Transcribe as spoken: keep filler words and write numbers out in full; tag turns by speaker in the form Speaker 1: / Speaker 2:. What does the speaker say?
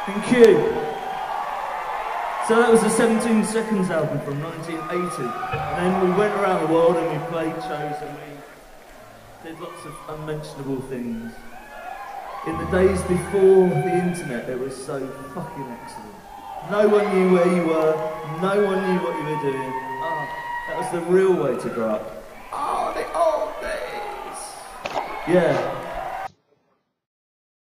Speaker 1: Thank you. So that was the seventeen Seconds album from nineteen eighty. And then we went around the world and we played shows and we did lots of unmentionable things. In the days before the internet, it was so fucking excellent. No one knew where you were, no one knew what you were doing. Ah, that was the real way to grow up. Oh, the old days. Yeah.